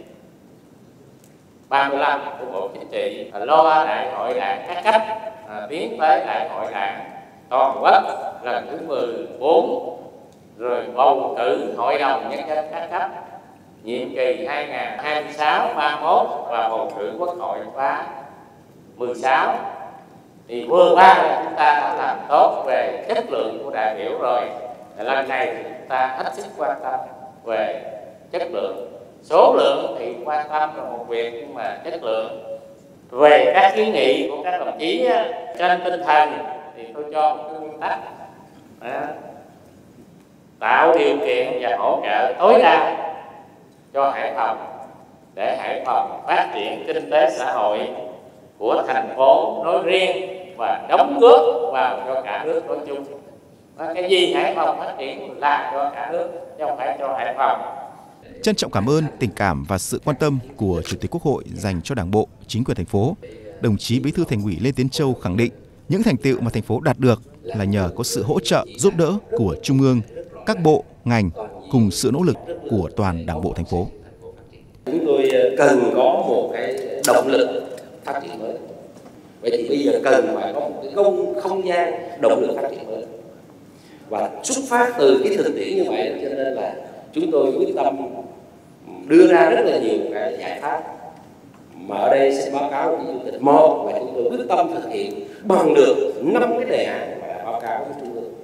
ba mươi lăm của Bộ Chính trị lo đại hội đảng các cấp à, tiến tới đại hội đảng toàn quốc lần thứ mười bốn, rồi bầu cử Hội đồng Nhân dân các cấp nhiệm kỳ hai nghìn không trăm hai mươi sáu đến ba mươi mốt và bầu cử Quốc hội khóa mười sáu. Thì vừa qua là chúng ta đã làm tốt về chất lượng của đại biểu rồi. Lần này thì chúng ta hết sức quan tâm về chất lượng. Số lượng thì quan tâm là một việc, nhưng mà chất lượng về các kiến nghị của các đồng chí trên tinh thần thì tôi cho một cái nguyên tắc đó, tạo điều kiện và hỗ trợ tối đa cho Hải Phòng để Hải Phòng phát triển kinh tế xã hội của thành phố nói riêng và đóng góp vào cho cả nước nói chung. Cái gì Hải Phòng phát triển là cho cả nước chứ không phải cho Hải Phòng. Trân trọng cảm ơn tình cảm và sự quan tâm của Chủ tịch Quốc hội dành cho Đảng bộ, chính quyền thành phố. Đồng chí Bí thư Thành ủy Lê Tiến Châu khẳng định những thành tựu mà thành phố đạt được là nhờ có sự hỗ trợ giúp đỡ của Trung ương, các bộ, ngành cùng sự nỗ lực của toàn Đảng bộ thành phố. Chúng tôi cần có một cái động lực phát triển mới. Vậy thì bây giờ cần phải có một cái không, không gian động lực phát triển mới. Và xuất phát từ cái thực tiễn như vậy cho nên là chúng tôi quyết tâm đưa ra rất là nhiều cái giải pháp. Mà ở đây sẽ báo cáo với Chủ tịch. Một là chúng tôi quyết tâm thực hiện bằng được năm cái đề án mà đã báo cáo với Trung ương.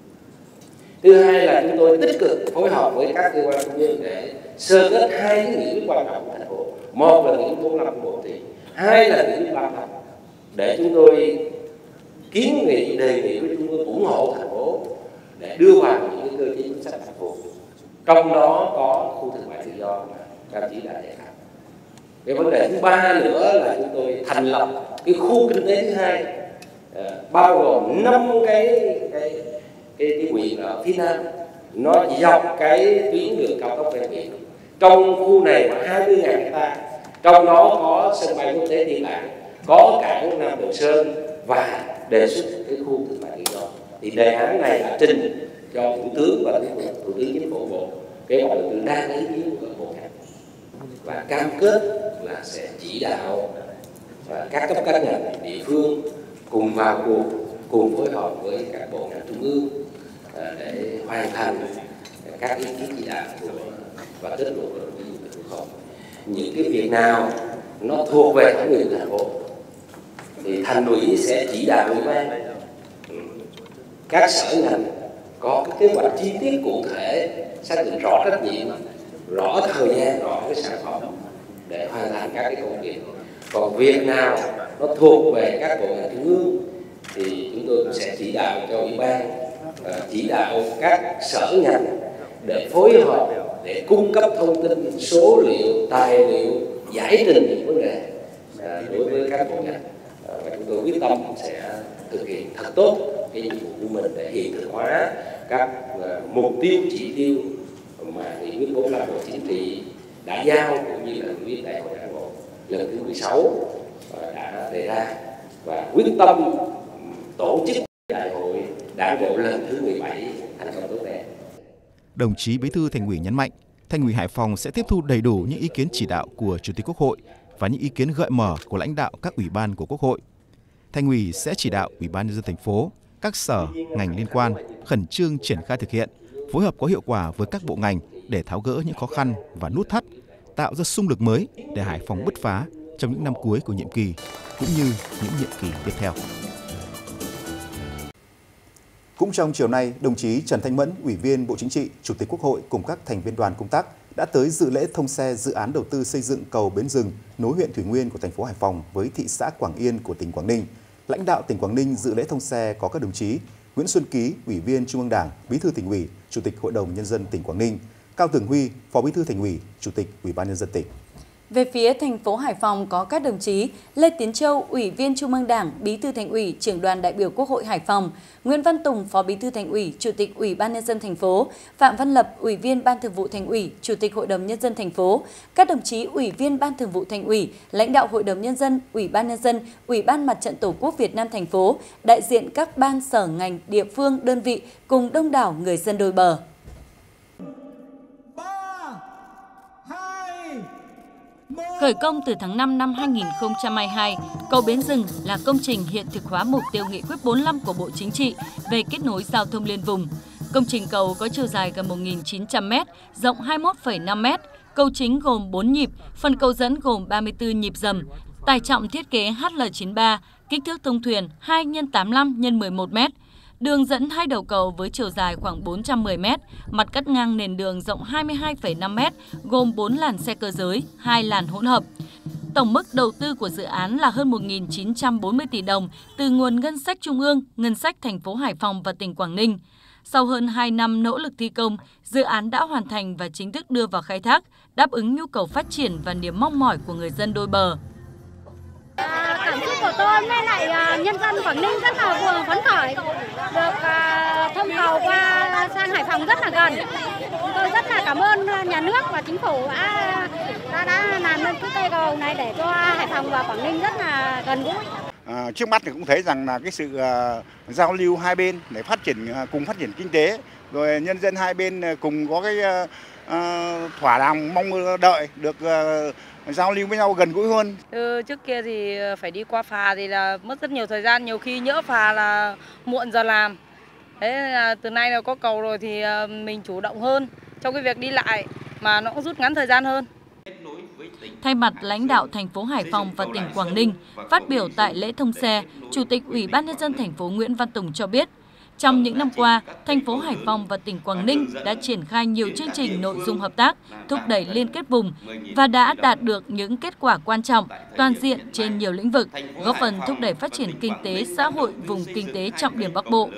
Thứ hai là chúng tôi tích cực phối hợp với các cơ quan trung ương để sơ kết hai cái nghị quyết quan trọng của thành phố. Một là nghị quyết bốn mươi lăm của Bộ Chính trị, hai là nghị quyết ba mươi lăm để chúng tôi kiến nghị đề nghị với Trung ương ủng hộ thành phố để đưa vào những cái cơ chế chính sách thành phố. Trong đó có khu thương mại tự do mà các đồng chí đã đề cập. Cái vấn đề thứ ba nữa là chúng tôi thành lập cái khu kinh tế thứ hai, uh, bao gồm năm cái cái cái cái huyện ở phía nam, nó dọc cái tuyến đường cao tốc ven biển. Trong khu này có hai mươi nghìn hectare, trong đó có sân bay quốc tế Tiên Lãng, có cảng Nam Đồ Sơn và đề xuất cái khu thương mại tự do. Thì đề án này đã trình cho Thủ tướng và Thủ tướng Chính phủ, Bộ Kế hoạch đầu tư đang lấy ý kiến của các bộ ngành và cam kết là sẽ chỉ đạo và các cấp các ngành địa phương cùng vào cuộc, cùng phối hợp với các bộ ngành trung ương để hoàn thành các ý kiến chỉ đạo của và kết luận của đồng chí Chủ tịch Quốc hội. Những cái việc nào nó thuộc về thẩm quyền của thành phố thì thành ủy sẽ chỉ đạo ủy ban, các sở ngành có cái kế hoạch chi tiết cụ thể, xác định rõ trách nhiệm, rõ thời gian, rõ cái sản phẩm để hoàn thành các cái công việc. Còn việc nào nó thuộc về các bộ ngành trung ương thì chúng tôi cũng sẽ chỉ đạo cho ủy ban, chỉ đạo các sở ngành để phối hợp để cung cấp thông tin, số liệu, tài liệu, giải trình những vấn đề đối với các bộ ngành. Và chúng tôi quyết tâm sẽ thực hiện thật tốt cái nhiệm vụ của mình để hiện thực hóa các mục tiêu, chỉ tiêu mà nghị quyết bốn mươi lăm của Chính trị đã giao, cũng như là nghị quyết đại hội Đảng bộ lần thứ mười sáu đã đề ra, và quyết tâm tổ chức đại hội Đảng bộ lần thứ mười bảy thành công tốt đẹp. Đồng chí Bí thư Thành ủy nhấn mạnh, Thành ủy Hải Phòng sẽ tiếp thu đầy đủ những ý kiến chỉ đạo của Chủ tịch Quốc hội và những ý kiến gợi mở của lãnh đạo các ủy ban của Quốc hội. Thành ủy sẽ chỉ đạo Ủy ban Nhân dân thành phố, các sở, ngành liên quan khẩn trương triển khai thực hiện, phối hợp có hiệu quả với các bộ ngành để tháo gỡ những khó khăn và nút thắt, tạo ra xung lực mới để Hải Phòng bứt phá trong những năm cuối của nhiệm kỳ cũng như những nhiệm kỳ tiếp theo. Cũng trong chiều nay, đồng chí Trần Thanh Mẫn, Ủy viên Bộ Chính trị, Chủ tịch Quốc hội cùng các thành viên đoàn công tác đã tới dự lễ thông xe dự án đầu tư xây dựng cầu Bến Rừng nối huyện Thủy Nguyên của thành phố Hải Phòng với thị xã Quảng Yên của tỉnh Quảng Ninh. Lãnh đạo tỉnh Quảng Ninh dự lễ thông xe có các đồng chí Nguyễn Xuân Ký, Ủy viên Trung ương Đảng, Bí thư Tỉnh ủy, Chủ tịch Hội đồng Nhân dân tỉnh Quảng Ninh, Cao Tường Huy, Phó Bí thư Thành ủy, Chủ tịch Ủy ban Nhân dân tỉnh. Về phía thành phố Hải Phòng có các đồng chí Lê Tiến Châu, Ủy viên Trung ương Đảng, Bí thư Thành ủy, Trưởng đoàn đại biểu Quốc hội Hải Phòng, Nguyễn Văn Tùng, Phó Bí thư Thành ủy, Chủ tịch Ủy ban Nhân dân thành phố, Phạm Văn Lập, Ủy viên Ban Thường vụ Thành ủy, Chủ tịch Hội đồng Nhân dân thành phố, các đồng chí Ủy viên Ban Thường vụ Thành ủy, lãnh đạo Hội đồng Nhân dân, Ủy ban Nhân dân, Ủy ban Mặt trận Tổ quốc Việt Nam thành phố, đại diện các ban sở ngành, địa phương, đơn vị cùng đông đảo người dân đôi bờ. Khởi công từ tháng năm năm hai nghìn không trăm hai mươi hai, cầu Bến Rừng là công trình hiện thực hóa mục tiêu nghị quyết bốn mươi lăm của Bộ Chính trị về kết nối giao thông liên vùng. Công trình cầu có chiều dài gần một nghìn chín trăm mét, rộng hai mươi mốt phẩy năm mét, cầu chính gồm bốn nhịp, phần cầu dẫn gồm ba mươi tư nhịp dầm, tải trọng thiết kế H L chín mươi ba, kích thước thông thuyền hai nhân tám mươi lăm nhân mười một mét. Đường dẫn hai đầu cầu với chiều dài khoảng bốn trăm mười mét, mặt cắt ngang nền đường rộng hai mươi hai phẩy năm mét, gồm bốn làn xe cơ giới, hai làn hỗn hợp. Tổng mức đầu tư của dự án là hơn một nghìn chín trăm bốn mươi tỷ đồng từ nguồn ngân sách trung ương, ngân sách thành phố Hải Phòng và tỉnh Quảng Ninh. Sau hơn hai năm nỗ lực thi công, dự án đã hoàn thành và chính thức đưa vào khai thác, đáp ứng nhu cầu phát triển và niềm mong mỏi của người dân đôi bờ. À, cảm xúc của tôi với lại à, nhân dân Quảng Ninh rất là vừa phấn khởi, được à, thông cầu qua sang Hải Phòng rất là gần. Tôi rất là cảm ơn nhà nước và chính phủ đã, đã, đã làm nên cái cây cầu này để cho Hải Phòng và Quảng Ninh rất là gần gũi. À, trước mắt thì cũng thấy rằng là cái sự uh, giao lưu hai bên để phát triển uh, cùng phát triển kinh tế, rồi nhân dân hai bên uh, cùng có cái uh, uh, thỏa lòng mong đợi được uh, giao lưu với nhau gần gũi hơn. Ừ, trước kia thì phải đi qua phà thì là mất rất nhiều thời gian, nhiều khi nhỡ phà là muộn giờ làm. Thế là từ nay là có cầu rồi thì mình chủ động hơn trong cái việc đi lại mà nó cũng rút ngắn thời gian hơn. Thay mặt lãnh đạo thành phố Hải Phòng và tỉnh Quảng Ninh, phát biểu tại lễ thông xe, Chủ tịch Ủy ban Nhân dân thành phố Nguyễn Văn Tùng cho biết, trong những năm qua, thành phố Hải Phòng và tỉnh Quảng Ninh đã triển khai nhiều chương trình nội dung hợp tác, thúc đẩy liên kết vùng và đã đạt được những kết quả quan trọng, toàn diện trên nhiều lĩnh vực, góp phần thúc đẩy phát triển kinh tế xã hội vùng kinh tế trọng điểm Bắc Bộ.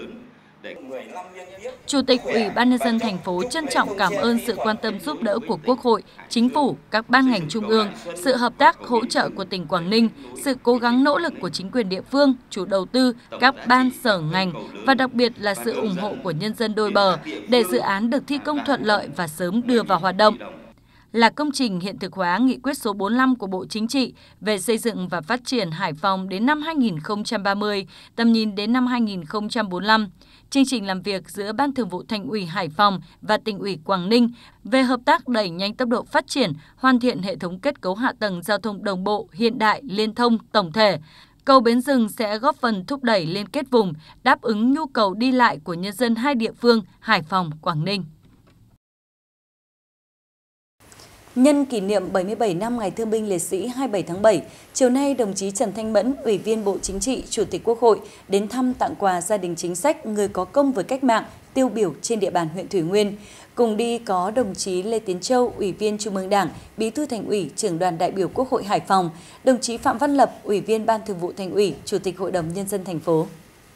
Chủ tịch Ủy ban Nhân dân thành phố trân trọng cảm ơn sự quan tâm giúp đỡ của Quốc hội, Chính phủ, các ban ngành trung ương, sự hợp tác hỗ trợ của tỉnh Quảng Ninh, sự cố gắng nỗ lực của chính quyền địa phương, chủ đầu tư, các ban sở ngành và đặc biệt là sự ủng hộ của nhân dân đôi bờ để dự án được thi công thuận lợi và sớm đưa vào hoạt động. Là công trình hiện thực hóa nghị quyết số bốn mươi lăm của Bộ Chính trị về xây dựng và phát triển Hải Phòng đến năm hai nghìn không trăm ba mươi, tầm nhìn đến năm hai nghìn không trăm bốn mươi lăm. Chương trình làm việc giữa Ban Thường vụ Thành ủy Hải Phòng và Tỉnh ủy Quảng Ninh về hợp tác đẩy nhanh tốc độ phát triển, hoàn thiện hệ thống kết cấu hạ tầng giao thông đồng bộ, hiện đại, liên thông, tổng thể. Cầu Bến Rừng sẽ góp phần thúc đẩy liên kết vùng, đáp ứng nhu cầu đi lại của nhân dân hai địa phương Hải Phòng, Quảng Ninh. Nhân kỷ niệm bảy mươi bảy năm Ngày Thương binh Liệt sĩ hai mươi bảy tháng bảy, chiều nay đồng chí Trần Thanh Mẫn, Ủy viên Bộ Chính trị, Chủ tịch Quốc hội đến thăm tặng quà gia đình chính sách người có công với cách mạng tiêu biểu trên địa bàn huyện Thủy Nguyên. Cùng đi có đồng chí Lê Tiến Châu, Ủy viên Trung ương Đảng, Bí thư Thành ủy, Trưởng đoàn đại biểu Quốc hội Hải Phòng, đồng chí Phạm Văn Lập, Ủy viên Ban Thường vụ Thành ủy, Chủ tịch Hội đồng Nhân dân thành phố.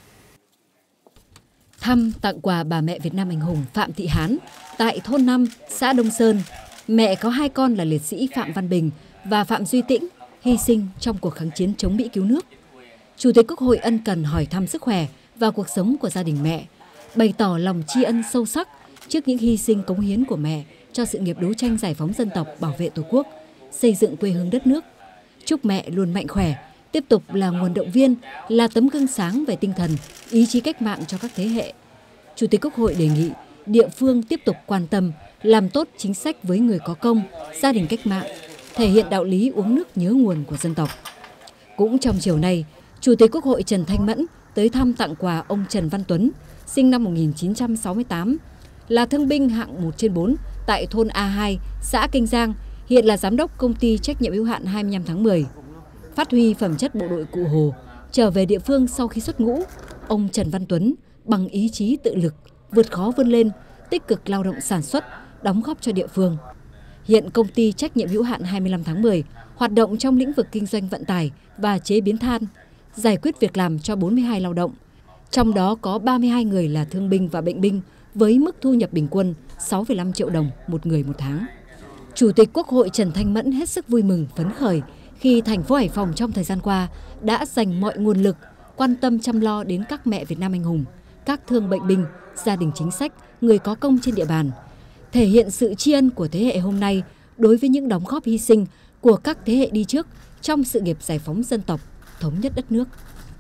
Thăm tặng quà bà mẹ Việt Nam anh hùng Phạm Thị Hán tại thôn năm, xã Đông Sơn. Mẹ có hai con là liệt sĩ Phạm Văn Bình và Phạm Duy Tĩnh hy sinh trong cuộc kháng chiến chống Mỹ cứu nước. Chủ tịch Quốc hội ân cần hỏi thăm sức khỏe và cuộc sống của gia đình mẹ, bày tỏ lòng tri ân sâu sắc trước những hy sinh cống hiến của mẹ cho sự nghiệp đấu tranh giải phóng dân tộc, bảo vệ Tổ quốc, xây dựng quê hương đất nước. Chúc mẹ luôn mạnh khỏe, tiếp tục là nguồn động viên, là tấm gương sáng về tinh thần, ý chí cách mạng cho các thế hệ. Chủ tịch Quốc hội đề nghị địa phương tiếp tục quan tâm, làm tốt chính sách với người có công, gia đình cách mạng, thể hiện đạo lý uống nước nhớ nguồn của dân tộc. Cũng trong chiều nay, Chủ tịch Quốc hội Trần Thanh Mẫn tới thăm tặng quà ông Trần Văn Tuấn, sinh năm một nghìn chín trăm sáu mươi tám, là thương binh hạng một trên bốn tại thôn A hai, xã Kênh Giang, hiện là giám đốc công ty trách nhiệm hữu hạn hai mươi lăm tháng mười. Phát huy phẩm chất bộ đội Cụ Hồ, trở về địa phương sau khi xuất ngũ, ông Trần Văn Tuấn bằng ý chí tự lực, vượt khó vươn lên, tích cực lao động sản xuất, đóng góp cho địa phương. Hiện công ty trách nhiệm hữu hạn hai mươi lăm tháng mười hoạt động trong lĩnh vực kinh doanh vận tải và chế biến than, giải quyết việc làm cho bốn mươi hai lao động. Trong đó có ba mươi hai người là thương binh và bệnh binh với mức thu nhập bình quân sáu phẩy năm triệu đồng một người một tháng. Chủ tịch Quốc hội Trần Thanh Mẫn hết sức vui mừng, phấn khởi khi thành phố Hải Phòng trong thời gian qua đã dành mọi nguồn lực quan tâm chăm lo đến các mẹ Việt Nam anh hùng, các thương bệnh binh, gia đình chính sách, người có công trên địa bàn, thể hiện sự tri ân của thế hệ hôm nay đối với những đóng góp hy sinh của các thế hệ đi trước trong sự nghiệp giải phóng dân tộc, thống nhất đất nước.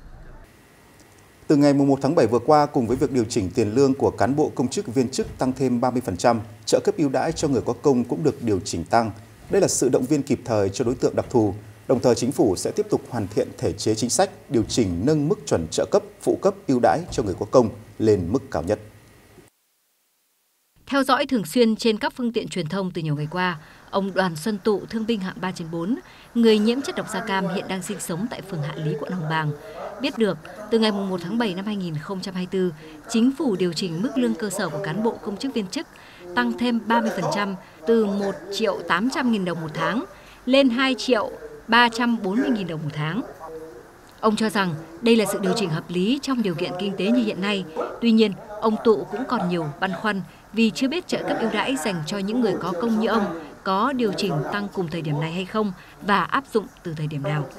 Từ ngày mùng một tháng bảy vừa qua, cùng với việc điều chỉnh tiền lương của cán bộ công chức viên chức tăng thêm ba mươi phần trăm, trợ cấp ưu đãi cho người có công cũng được điều chỉnh tăng. Đây là sự động viên kịp thời cho đối tượng đặc thù. Đồng thời, Chính phủ sẽ tiếp tục hoàn thiện thể chế chính sách, điều chỉnh nâng mức chuẩn trợ cấp, phụ cấp ưu đãi cho người có công lên mức cao nhất. Theo dõi thường xuyên trên các phương tiện truyền thông từ nhiều ngày qua, ông Đoàn Xuân Tụ, thương binh hạng ba trên bốn, người nhiễm chất độc da cam hiện đang sinh sống tại phường Hạ Lý, quận Hồng Bàng, biết được từ ngày mùng một tháng bảy năm hai nghìn không trăm hai mươi tư, Chính phủ điều chỉnh mức lương cơ sở của cán bộ công chức viên chức tăng thêm ba mươi phần trăm từ một triệu tám trăm nghìn đồng một tháng lên hai triệu ba trăm bốn mươi nghìn đồng một tháng. Ông cho rằng đây là sự điều chỉnh hợp lý trong điều kiện kinh tế như hiện nay. Tuy nhiên, ông Tụ cũng còn nhiều băn khoăn vì chưa biết trợ cấp ưu đãi dành cho những người có công như ông có điều chỉnh tăng cùng thời điểm này hay không và áp dụng từ thời điểm nào.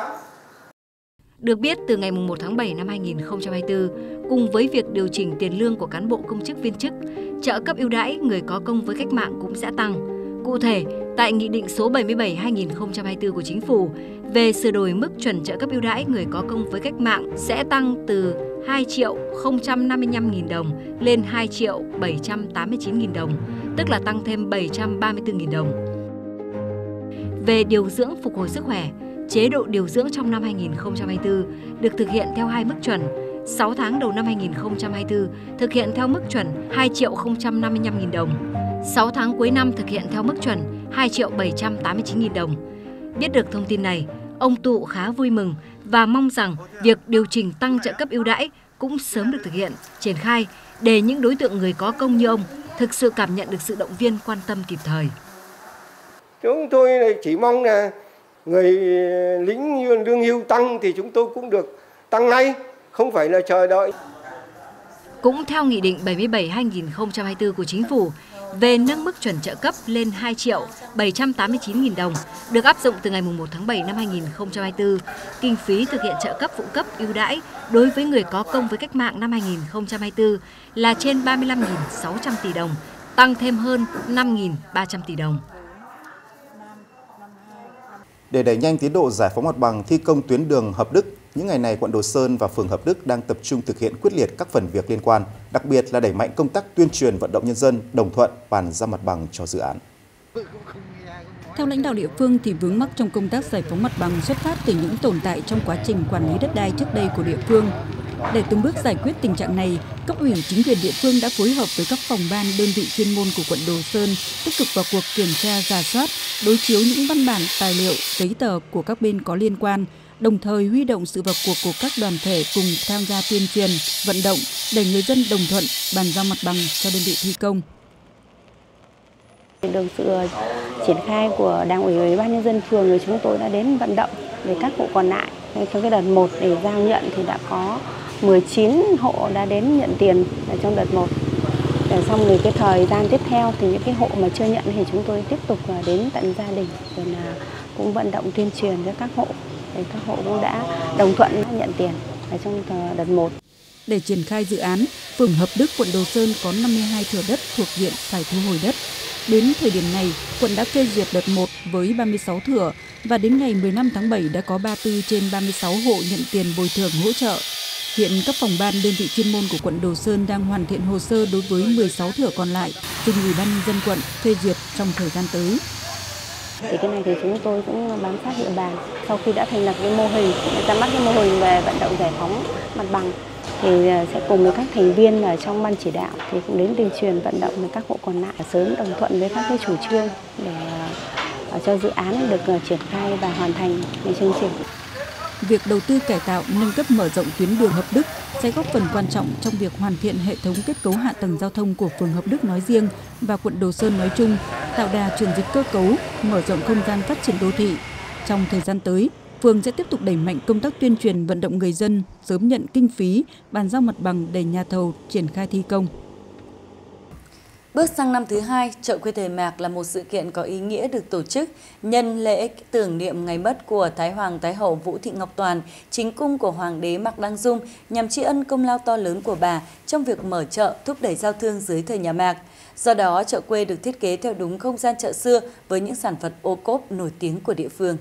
Được biết, từ ngày mùng một tháng bảy năm hai nghìn không trăm hai mươi tư, cùng với việc điều chỉnh tiền lương của cán bộ công chức viên chức, trợ cấp ưu đãi người có công với cách mạng cũng sẽ tăng. Cụ thể, tại Nghị định số bảy mươi bảy trên hai nghìn không trăm hai mươi tư của Chính phủ về sửa đổi mức chuẩn trợ cấp ưu đãi người có công với cách mạng sẽ tăng từ hai triệu không trăm năm mươi lăm nghìn đồng lên hai triệu bảy trăm tám mươi chín nghìn đồng, tức là tăng thêm bảy trăm ba mươi tư nghìn đồng. Về điều dưỡng phục hồi sức khỏe, chế độ điều dưỡng trong năm hai nghìn không trăm hai mươi tư được thực hiện theo hai mức chuẩn. sáu tháng đầu năm hai nghìn không trăm hai mươi tư thực hiện theo mức chuẩn hai triệu không trăm năm mươi lăm nghìn đồng. sáu tháng cuối năm thực hiện theo mức chuẩn hai triệu bảy trăm tám mươi chín nghìn đồng. Biết được thông tin này, ông Tụ khá vui mừng và mong rằng việc điều chỉnh tăng trợ cấp ưu đãi cũng sớm được thực hiện, triển khai để những đối tượng người có công như ông thực sự cảm nhận được sự động viên quan tâm kịp thời. Chúng tôi chỉ mong là người lính lương hưu tăng thì chúng tôi cũng được tăng ngay, không phải là chờ đợi. Cũng theo Nghị định bảy mươi bảy trên hai nghìn không trăm hai mươi tư của Chính phủ về nâng mức chuẩn trợ cấp lên hai triệu bảy trăm tám mươi chín nghìn đồng, được áp dụng từ ngày mùng một tháng bảy năm hai nghìn không trăm hai mươi tư, kinh phí thực hiện trợ cấp phụ cấp ưu đãi đối với người có công với cách mạng năm hai nghìn không trăm hai mươi tư là trên ba mươi lăm nghìn sáu trăm tỷ đồng, tăng thêm hơn năm nghìn ba trăm tỷ đồng. Để đẩy nhanh tiến độ giải phóng mặt bằng thi công tuyến đường Hợp Đức, những ngày này quận Đồ Sơn và phường Hợp Đức đang tập trung thực hiện quyết liệt các phần việc liên quan, đặc biệt là đẩy mạnh công tác tuyên truyền vận động nhân dân đồng thuận bàn giao mặt bằng cho dự án. Theo lãnh đạo địa phương thì vướng mắc trong công tác giải phóng mặt bằng xuất phát từ những tồn tại trong quá trình quản lý đất đai trước đây của địa phương. Để từng bước giải quyết tình trạng này, cấp ủy chính quyền địa phương đã phối hợp với các phòng ban đơn vị chuyên môn của quận Đồ Sơn tích cực vào cuộc kiểm tra, rà soát, đối chiếu những văn bản, tài liệu, giấy tờ của các bên có liên quan, đồng thời huy động sự vào cuộc của các đoàn thể cùng tham gia tuyên truyền, vận động để người dân đồng thuận bàn giao mặt bằng cho đơn vị thi công. Được sự triển khai của Đảng ủy Ủy ban nhân dân phường, rồi chúng tôi đã đến vận động về các hộ còn lại. Trong cái đợt một để giao nhận thì đã có mười chín hộ đã đến nhận tiền ở trong đợt một. Để xong rồi cái thời gian tiếp theo thì những cái hộ mà chưa nhận thì chúng tôi tiếp tục đến tận gia đình rồi là cũng vận động tuyên truyền cho các hộ. Để các hộ cũng đã đồng thuận nhận tiền ở trong đợt một. Để triển khai dự án, phường Hợp Đức, quận Đồ Sơn có năm mươi hai thửa đất thuộc diện phải thu hồi đất. Đến thời điểm này, quận đã phê duyệt đợt một với ba mươi sáu thửa và đến ngày mười lăm tháng bảy đã có ba mươi tư trên ba mươi sáu hộ nhận tiền bồi thường hỗ trợ. Hiện các phòng ban đơn vị chuyên môn của quận Đồ Sơn đang hoàn thiện hồ sơ đối với mười sáu thửa còn lại, trình Ủy ban nhân dân quận phê duyệt trong thời gian tới. Thì cái này thì chúng tôi cũng bám sát địa bàn. Sau khi đã thành lập cái mô hình, ra mắt cái mô hình về vận động giải phóng mặt bằng, thì sẽ cùng với các thành viên ở trong ban chỉ đạo thì cũng đến tuyên truyền vận động với các hộ còn lại sớm đồng thuận với các cái chủ trương để cho dự án được triển khai và hoàn thành cái chương trình. Việc đầu tư cải tạo, nâng cấp mở rộng tuyến đường Hợp Đức sẽ góp phần quan trọng trong việc hoàn thiện hệ thống kết cấu hạ tầng giao thông của phường Hợp Đức nói riêng và quận Đồ Sơn nói chung, tạo đà chuyển dịch cơ cấu, mở rộng không gian phát triển đô thị. Trong thời gian tới, phường sẽ tiếp tục đẩy mạnh công tác tuyên truyền vận động người dân sớm nhận kinh phí, bàn giao mặt bằng để nhà thầu triển khai thi công. Bước sang năm thứ hai, chợ quê Thời Mạc là một sự kiện có ý nghĩa được tổ chức nhân lễ tưởng niệm ngày mất của Thái Hoàng Thái Hậu Vũ Thị Ngọc Toàn, chính cung của Hoàng đế Mạc Đăng Dung, nhằm tri ân công lao to lớn của bà trong việc mở chợ, thúc đẩy giao thương dưới thời nhà Mạc. Do đó, chợ quê được thiết kế theo đúng không gian chợ xưa với những sản vật ô cốp nổi tiếng của địa phương.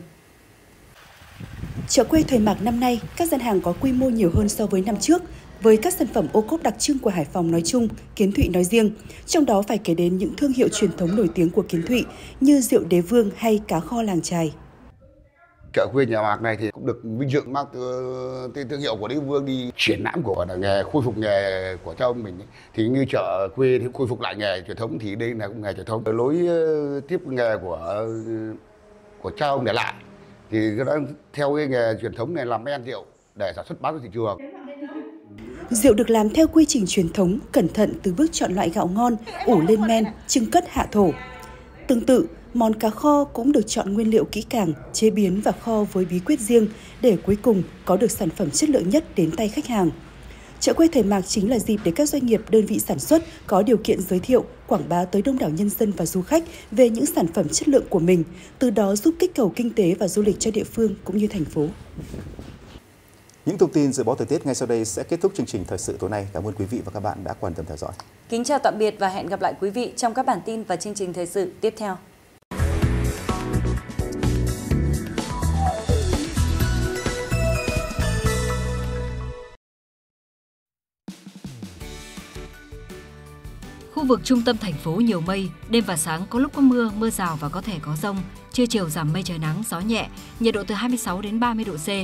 Chợ quê Thời Mạc năm nay, các gian hàng có quy mô nhiều hơn so với năm trước, với các sản phẩm ô cốp đặc trưng của Hải Phòng nói chung, Kiến Thụy nói riêng. Trong đó phải kể đến những thương hiệu truyền thống nổi tiếng của Kiến Thụy như rượu Đế Vương hay cá kho làng Chài. Chợ quê nhà Mạc này thì cũng được vinh dự mang tên thương hiệu của Đế Vương đi triển lãm của nghề, khôi phục nghề của cha ông mình. Thì như chợ quê thì khôi phục lại nghề truyền thống thì đây là cũng nghề truyền thống. Lối tiếp nghề của của cha ông để lại thì cái đó theo cái nghề truyền thống này làm men rượu để sản xuất bán ra thị trường. Rượu được làm theo quy trình truyền thống, cẩn thận từ bước chọn loại gạo ngon, ủ lên men, trưng cất hạ thổ. Tương tự, món cá kho cũng được chọn nguyên liệu kỹ càng, chế biến và kho với bí quyết riêng để cuối cùng có được sản phẩm chất lượng nhất đến tay khách hàng. Chợ quê Thời Mạc chính là dịp để các doanh nghiệp, đơn vị sản xuất có điều kiện giới thiệu, quảng bá tới đông đảo nhân dân và du khách về những sản phẩm chất lượng của mình, từ đó giúp kích cầu kinh tế và du lịch cho địa phương cũng như thành phố. Những thông tin dự báo thời tiết ngay sau đây sẽ kết thúc chương trình thời sự tối nay. Cảm ơn quý vị và các bạn đã quan tâm theo dõi. Kính chào tạm biệt và hẹn gặp lại quý vị trong các bản tin và chương trình thời sự tiếp theo. Khu vực trung tâm thành phố nhiều mây, đêm và sáng có lúc có mưa, mưa rào và có thể có dông. Trưa chiều giảm mây trời nắng, gió nhẹ, nhiệt độ từ hai mươi sáu đến ba mươi độ C.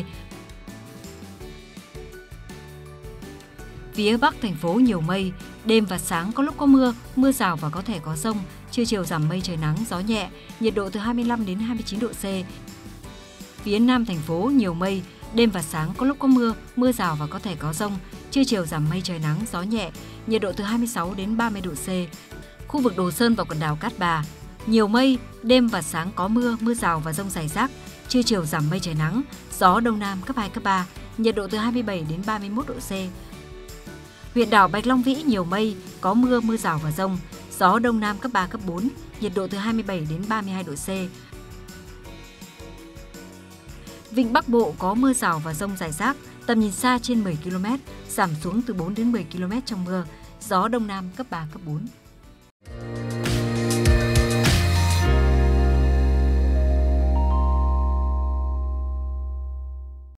Phía Bắc thành phố nhiều mây, đêm và sáng có lúc có mưa, mưa rào và có thể có dông. Trưa chiều giảm mây trời nắng, gió nhẹ, nhiệt độ từ hai mươi lăm đến hai mươi chín độ C. Phía Nam thành phố nhiều mây, đêm và sáng có lúc có mưa, mưa rào và có thể có dông. Trưa chiều giảm mây trời nắng, gió nhẹ, nhiệt độ từ hai mươi sáu đến ba mươi độ C. Khu vực Đồ Sơn và quần đảo Cát Bà, nhiều mây, đêm và sáng có mưa, mưa rào và dông rải rác. Trưa chiều giảm mây trời nắng, gió Đông Nam cấp hai, cấp ba, nhiệt độ từ hai mươi bảy đến ba mươi mốt độ C. Huyện đảo Bạch Long Vĩ nhiều mây, có mưa, mưa rào và dông, gió Đông Nam cấp ba, cấp bốn, nhiệt độ từ hai mươi bảy đến ba mươi hai độ C. Vịnh Bắc Bộ có mưa rào và dông rải rác, tầm nhìn xa trên mười ki lô mét, giảm xuống từ bốn đến mười ki lô mét trong mưa, gió Đông Nam cấp ba, cấp bốn.